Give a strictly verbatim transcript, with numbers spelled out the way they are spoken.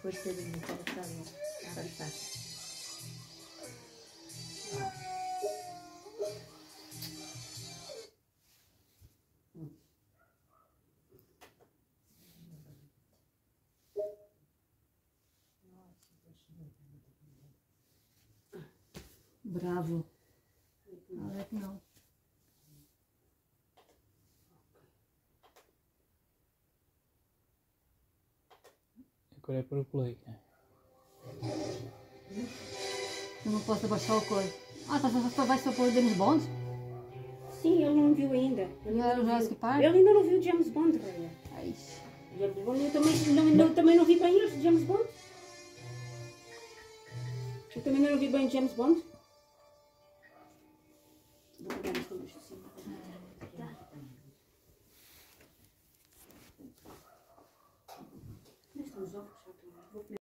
Coitadinho, estava para mim. Nada de fácil. Bravo. Não é que não. Agora é para o play. Eu não posso abaixar o coisa. Ah, tá, só, só vai só pôr o James Bond? Sim, ele não viu ainda. E era o Jurassic Park? Ele ainda não viu James Bond, Raia. Ai. James Bond, eu também não, não, também não vi bem este James Bond. Eu também não vi bem James Bond. Vou pegar esta luz de cima. Onde estão os ovos?